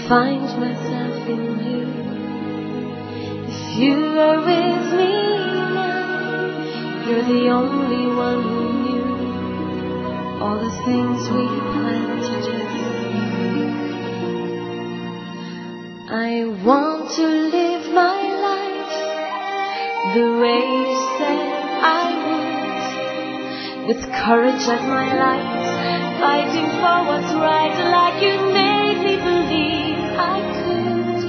find myself in you. If you are with me now, you're the only one who knew all the things we planned to do. I want to live my life the way you said I would, with courage at my light, fighting for what's right like you made me believe I could.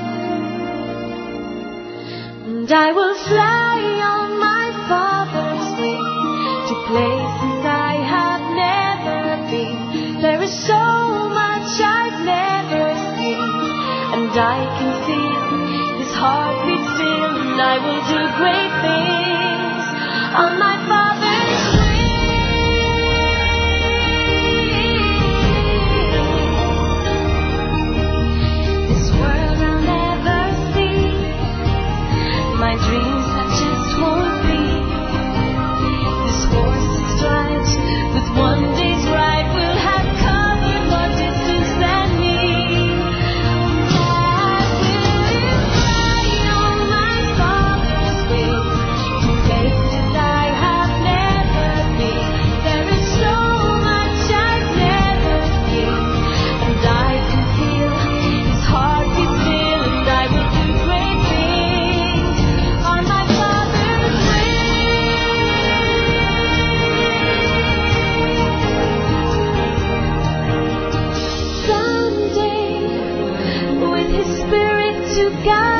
And I will fly on my Father's wing to places I have never been. There is so much I've never seen, and I can feel His heartbeat still, and I will do great things on my Father's wing. This world I'll never see, my dreams that just won't be. This horse is striped with one day's ride will have covered more distance than me. I will fly on my Father's wings to places I have never been. There is so much I've never seen, and I can feel His heartbeat still, and I will do great things on my Father's wings. Someday, with His Spirit to guide